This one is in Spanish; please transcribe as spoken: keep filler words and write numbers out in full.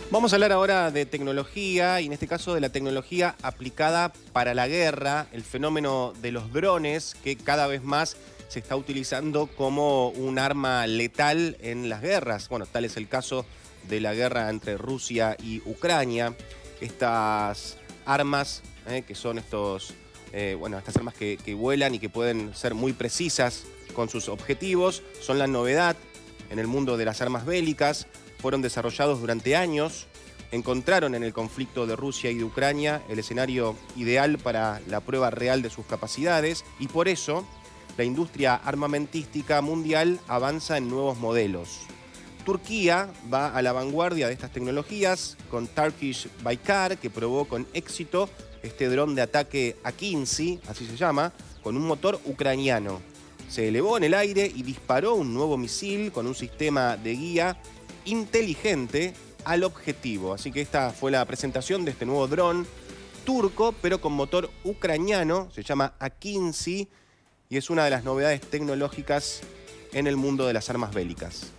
Vamos a hablar ahora de tecnología y en este caso de la tecnología aplicada para la guerra, el fenómeno de los drones que cada vez más se está utilizando como un arma letal en las guerras. Bueno, tal es el caso de la guerra entre Rusia y Ucrania. Estas armas, eh, que son estos, eh, bueno, estas armas que, que vuelan y que pueden ser muy precisas con sus objetivos, son la novedad en el mundo de las armas bélicas. Fueron desarrollados durante años, encontraron en el conflicto de Rusia y de Ucrania el escenario ideal para la prueba real de sus capacidades y por eso la industria armamentística mundial avanza en nuevos modelos. Turquía va a la vanguardia de estas tecnologías con Turkish Baykar, que probó con éxito este dron de ataque A quince, así se llama, con un motor ucraniano. Se elevó en el aire y disparó un nuevo misil con un sistema de guía inteligente al objetivo. Así que esta fue la presentación de este nuevo dron turco, pero con motor ucraniano. Se llama A quince y es una de las novedades tecnológicas en el mundo de las armas bélicas.